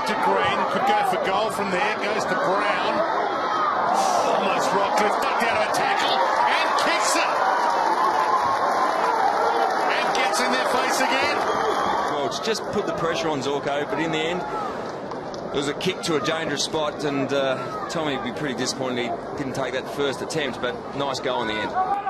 to Green, could go for goal from there, goes to Brown. Almost Rockliff, ducked out of a tackle and kicks it. And gets in their face again. Well, it's just put the pressure on Zorko, but in the end, it was a kick to a dangerous spot, and Tommy would be pretty disappointed he didn't take that first attempt, but nice goal in the end.